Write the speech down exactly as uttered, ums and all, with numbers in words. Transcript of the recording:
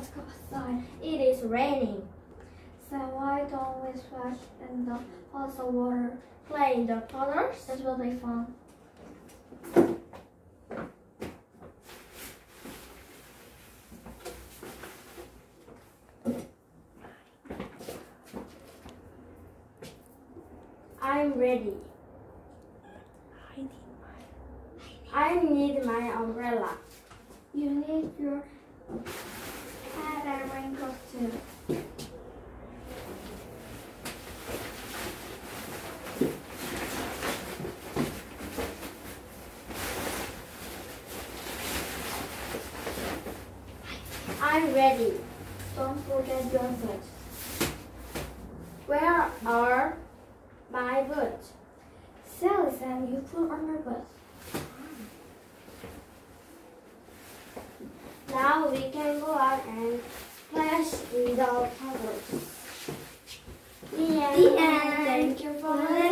go outside. It is raining. So why don't we splash in the pots of water? Play in the puddles. It will be fun. I'm ready. I need my. I need my umbrella. You need your hat and raincoat too. I'm ready. Don't forget your boots. Where are my boots? Sally said you put on your boots. Now we can go out and splash in the puddles. The end. The end. Thank you for listening.